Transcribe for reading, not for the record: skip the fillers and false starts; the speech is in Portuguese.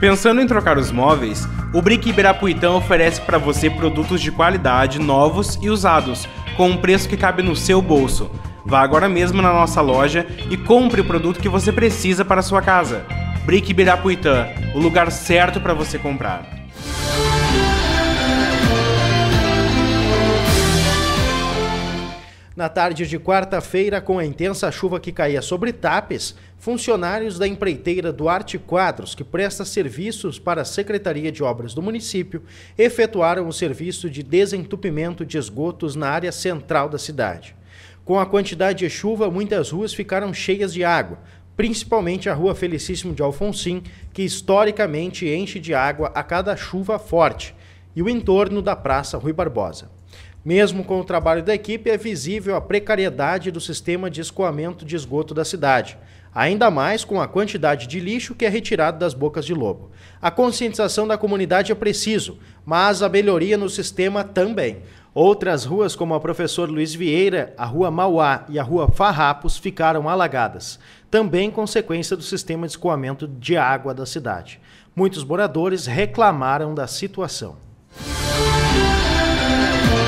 Pensando em trocar os móveis, o Brick Ibirapuitã oferece para você produtos de qualidade, novos e usados, com um preço que cabe no seu bolso. Vá agora mesmo na nossa loja e compre o produto que você precisa para a sua casa. Brick Ibirapuitã, o lugar certo para você comprar. Na tarde de quarta-feira, com a intensa chuva que caía sobre Tapes, funcionários da empreiteira Duarte Quadros, que presta serviços para a Secretaria de Obras do município, efetuaram o serviço de desentupimento de esgotos na área central da cidade. Com a quantidade de chuva, muitas ruas ficaram cheias de água, principalmente a Rua Felicíssimo de Alfonsim, que historicamente enche de água a cada chuva forte, e o entorno da Praça Rui Barbosa. Mesmo com o trabalho da equipe, é visível a precariedade do sistema de escoamento de esgoto da cidade, ainda mais com a quantidade de lixo que é retirado das bocas de lobo. A conscientização da comunidade é preciso, mas a melhoria no sistema também. Outras ruas, como a Professor Luiz Vieira, a Rua Mauá e a Rua Farrapos, ficaram alagadas, também consequência do sistema de escoamento de água da cidade. Muitos moradores reclamaram da situação.